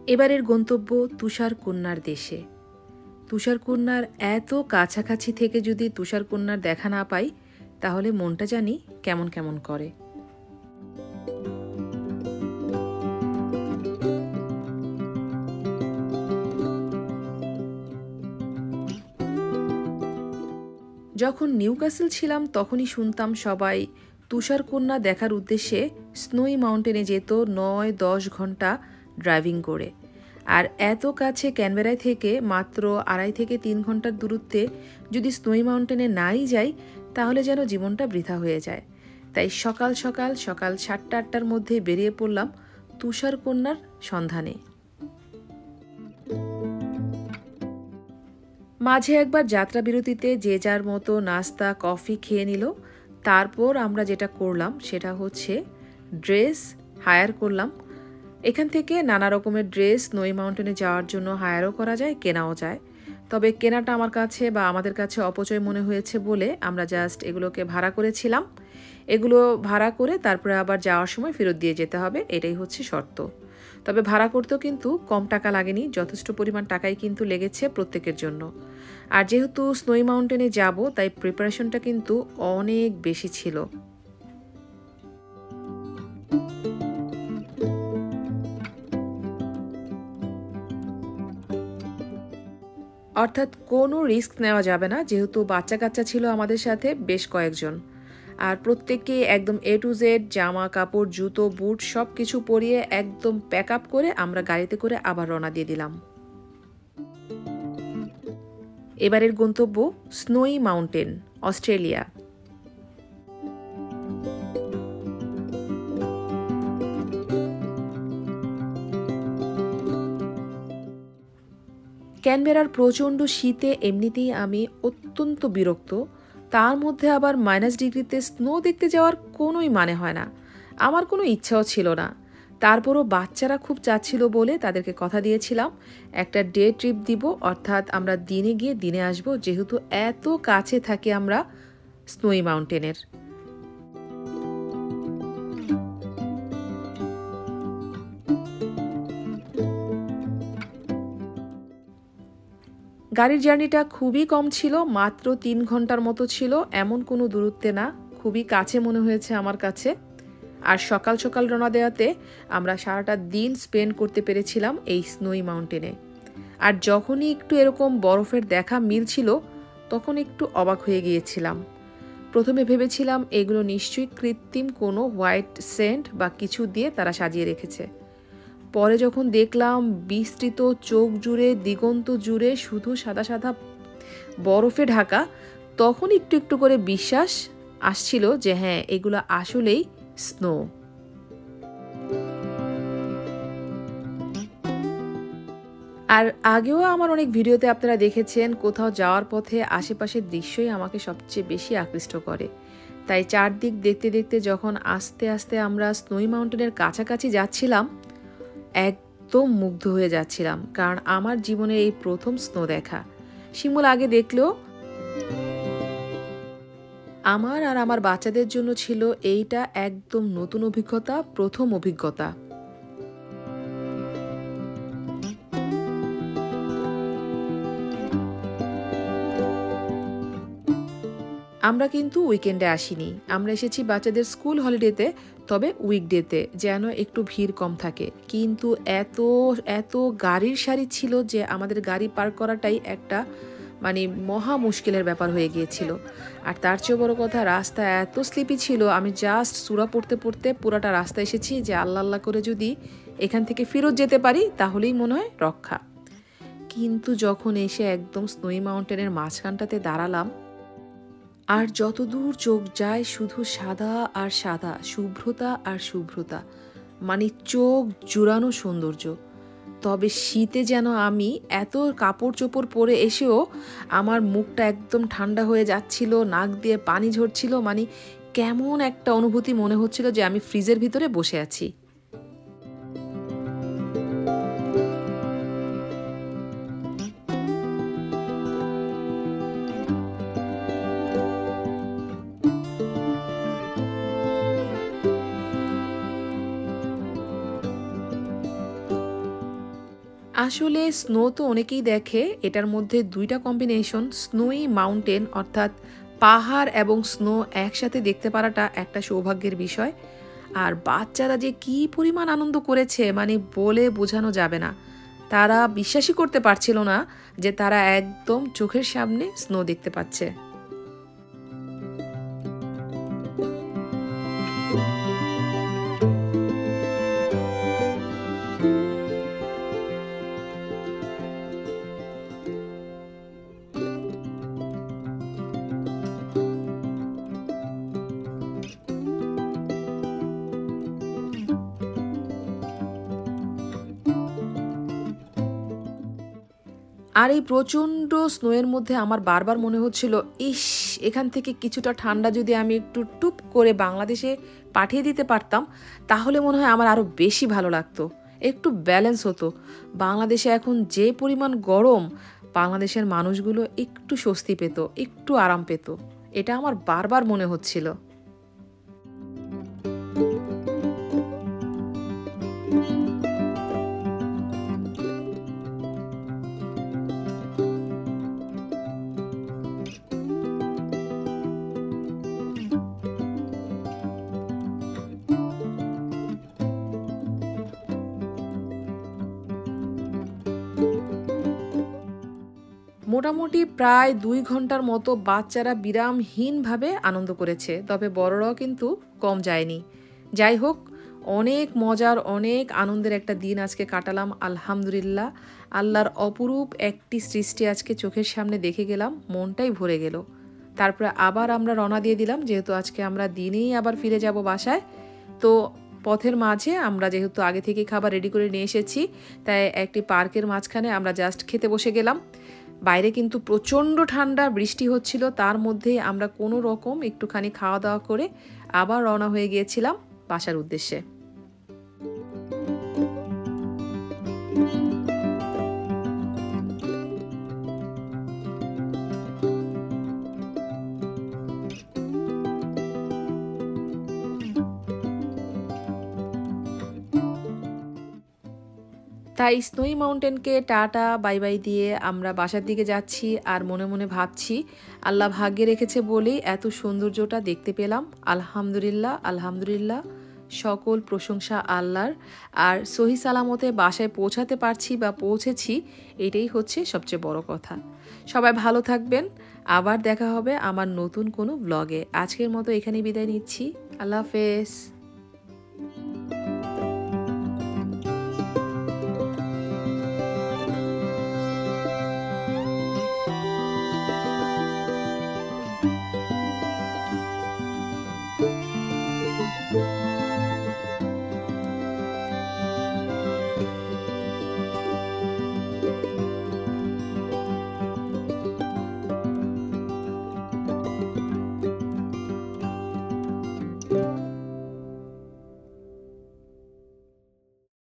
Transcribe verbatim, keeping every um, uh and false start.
এবারের গন্তব্য তুষারকন্যার দেশে। তুষারকন্যার এত কাছাকাছি থেকে যদি তুষারকন্যার দেখা না পাই তাহলে মনটা জানি কেমন কেমন করে। যখন নিউক্যাসল ছিলাম তখনই শুনতাম সবাই তুষারকন্যা দেখার উদ্দেশ্যে স্নোই মাউন্টেনে যেত নয় দশ ঘন্টা ড্রাইভিং করে। আর এত কাছে ক্যানবেরায় থেকে মাত্র আড়াই থেকে তিন ঘন্টার দূরত্বে যদি স্নোই মাউন্টেনে নাই যাই তাহলে যেন জীবনটা বৃথা হয়ে যায়। তাই সকাল সকাল সকাল সাতটা আটটার মধ্যে বেরিয়ে পড়লাম তুষারকন্যার সন্ধানে। মাঝে একবার যাত্রা বিরতিতে যে যার মতো নাস্তা কফি খেয়ে নিল। তারপর আমরা যেটা করলাম সেটা হচ্ছে ড্রেস হায়ার করলাম। এখান থেকে নানা রকমের ড্রেস স্নোই মাউন্টেনে যাওয়ার জন্য হায়ারও করা যায়, কেনাও যায়। তবে কেনাটা আমার কাছে বা আমাদের কাছে অপচয় মনে হয়েছে বলে আমরা জাস্ট এগুলোকে ভাড়া করেছিলাম। এগুলো ভাড়া করে তারপরে আবার যাওয়ার সময় ফেরত দিয়ে যেতে হবে, এটাই হচ্ছে শর্ত। তবে ভাড়া করতেও কিন্তু কম টাকা লাগেনি, যথেষ্ট পরিমাণ টাকাই কিন্তু লেগেছে প্রত্যেকের জন্য। আর যেহেতু স্নোই মাউন্টেনে যাব তাই প্রিপারেশনটা কিন্তু অনেক বেশি ছিল। অর্থাৎ কোনো রিস্ক নেওয়া যাবে না, যেহেতু বাচ্চা কাচ্চা ছিল আমাদের সাথে বেশ কয়েকজন। আর প্রত্যেককে একদম এ টু জেড জামা কাপড় জুতো বুট সব কিছু পরিয়ে একদম প্যাক আপ করে আমরা গাড়িতে করে আবার রওনা দিয়ে দিলাম। এবারের গন্তব্য স্নোই মাউন্টেন, অস্ট্রেলিয়া। ক্যানবেরার প্রচণ্ড শীতে এমনিতেই আমি অত্যন্ত বিরক্ত, তার মধ্যে আবার মাইনাস ডিগ্রিতে স্নো দেখতে যাওয়ার কোনোই মানে হয় না। আমার কোনো ইচ্ছাও ছিল না। তারপরও বাচ্চারা খুব চাচ্ছিল বলে তাদেরকে কথা দিয়েছিলাম একটা ডে ট্রিপ দিব, অর্থাৎ আমরা দিনে গিয়ে দিনে আসব, যেহেতু এত কাছে থাকি আমরা স্নোই মাউন্টেনের। গাড়ির জার্নিটা খুবই কম ছিল, মাত্র তিন ঘন্টার মতো ছিল, এমন কোনো দূরত্বে না, খুবই কাছে মনে হয়েছে আমার কাছে। আর সকাল সকাল রওনা দেওয়াতে আমরা সারাটা দিন স্পেন্ড করতে পেরেছিলাম এই স্নোই মাউন্টেনে। আর যখনই একটু এরকম বরফের দেখা মিলছিল তখন একটু অবাক হয়ে গিয়েছিলাম। প্রথমে ভেবেছিলাম এগুলো নিশ্চয়ই কৃত্রিম কোনো হোয়াইট সেন্ট বা কিছু দিয়ে তারা সাজিয়ে রেখেছে। পরে যখন দেখলাম বিস্তৃত চোখ জুড়ে দিগন্ত জুড়ে শুধু সাদা সাদা বরফে ঢাকা, তখন একটু একটু করে বিশ্বাস আসছিল যে হ্যাঁ এগুলো আসলেই স্নো। আর আগেও আমার অনেক ভিডিওতে আপনারা দেখেছেন কোথাও যাওয়ার পথে আশেপাশের দৃশ্যই আমাকে সবচেয়ে বেশি আকৃষ্ট করে। তাই চারদিক দেখতে দেখতে যখন আস্তে আস্তে আমরা স্নোই মাউন্টেনের কাছাকাছি যাচ্ছিলাম একদম মুগ্ধ হয়ে যাচ্ছিলাম, কারণ আমার জীবনের এই প্রথম স্নো দেখা। শিমুল আগে দেখলেও আমার আর আমার বাচ্চাদের জন্য ছিল এইটা একদম নতুন অভিজ্ঞতা, প্রথম অভিজ্ঞতা। আমরা কিন্তু উইকেন্ডে আসিনি, আমরা এসেছি বাচ্চাদের স্কুল হলিডেতে, তবে উইকডেতে যেন একটু ভিড় কম থাকে। কিন্তু এত এত গাড়ির সারি ছিল যে আমাদের গাড়ি পার্ক করাটাই একটা মানে মহা মুশকিলের ব্যাপার হয়ে গিয়েছিল। আর তার চেয়েও বড় কথা, রাস্তা এত স্লিপি ছিল, আমি জাস্ট সূরা পড়তে পড়তে পুরাটা রাস্তা এসেছি যে আল্লাহ আল্লাহ করে যদি এখান থেকে ফেরত যেতে পারি তাহলেই মনে হয় রক্ষা। কিন্তু যখন এসে একদম স্নোই মাউন্টেনের মাঝখানটাতে দাঁড়ালাম, আর যতদূর চোখ যায় শুধু সাদা আর সাদা, শুভ্রতা আর শুভ্রতা, মানে চোখ জুড়ানো সৌন্দর্য। তবে শীতে যেন আমি এত কাপড় চোপড় পরে এসেও আমার মুখটা একদম ঠান্ডা হয়ে যাচ্ছিল, নাক দিয়ে পানি ঝরছিল, মানে কেমন একটা অনুভূতি মনে হচ্ছিল যে আমি ফ্রিজের ভিতরে বসে আছি। আসলে স্নো তো অনেকেই দেখে, এটার মধ্যে দুইটা কম্বিনেশন, স্নোই মাউন্টেন অর্থাৎ পাহাড় এবং স্নো একসাথে দেখতে পারাটা একটা সৌভাগ্যের বিষয়। আর বাচ্চারা যে কি পরিমাণ আনন্দ করেছে মানে বলে বোঝানো যাবে না। তারা বিশ্বাসই করতে পারছিল না যে তারা একদম চোখের সামনে স্নো দেখতে পাচ্ছে। আর এই প্রচণ্ড স্নোয়ের মধ্যে আমার বারবার মনে হচ্ছিল, ইস, এখান থেকে কিছুটা ঠান্ডা যদি আমি একটু টুপ করে বাংলাদেশে পাঠিয়ে দিতে পারতাম তাহলে মনে হয় আমার আরও বেশি ভালো লাগতো, একটু ব্যালেন্স হতো। বাংলাদেশে এখন যে পরিমাণ গরম, বাংলাদেশের মানুষগুলো একটু স্বস্তি পেত, একটু আরাম পেত, এটা আমার বারবার মনে হচ্ছিল। মোটামুটি প্রায় দুই ঘন্টার মতো বাচ্চারা বিরামহীনভাবে আনন্দ করেছে, তবে বড়রাও কিন্তু কম যায়নি। যাই হোক, অনেক মজার অনেক আনন্দের একটা দিন আজকে কাটালাম আলহামদুলিল্লাহ। আল্লাহর অপরূপ একটি সৃষ্টি আজকে চোখের সামনে দেখে গেলাম, মনটাই ভরে গেল। তারপরে আবার আমরা রওনা দিয়ে দিলাম, যেহেতু আজকে আমরা দিনেই আবার ফিরে যাব বাসায়। তো পথের মাঝে আমরা যেহেতু আগে থেকে খাবার রেডি করে নিয়ে এসেছি, তাই একটি পার্কের মাঝখানে আমরা জাস্ট খেতে বসে গেলাম। বাইরে কিন্তু প্রচণ্ড ঠান্ডা, বৃষ্টি হচ্ছিল, তার মধ্যে আমরা কোনো রকম একটুখানি খাওয়া দাওয়া করে আবার রওনা হয়ে গিয়েছিলাম বাসার উদ্দেশ্যে। তাই স্নোই মাউন্টেনকে টাটা বাই বাই দিয়ে আমরা বাসার দিকে যাচ্ছি, আর মনে মনে ভাবছি আল্লাহ ভাগ্যে রেখেছে বলেই এত সৌন্দর্যটা দেখতে পেলাম। আলহামদুলিল্লাহ আলহামদুলিল্লাহ, সকল প্রশংসা আল্লাহর। আর সহি সালামতে বাসায় পৌঁছাতে পারছি বা পৌঁছেছি, এটাই হচ্ছে সবচেয়ে বড় কথা। সবাই ভালো থাকবেন, আবার দেখা হবে আমার নতুন কোনো ব্লগে। আজকের মতো এখানেই বিদায় নিচ্ছি, আল্লাহ হাফেজ।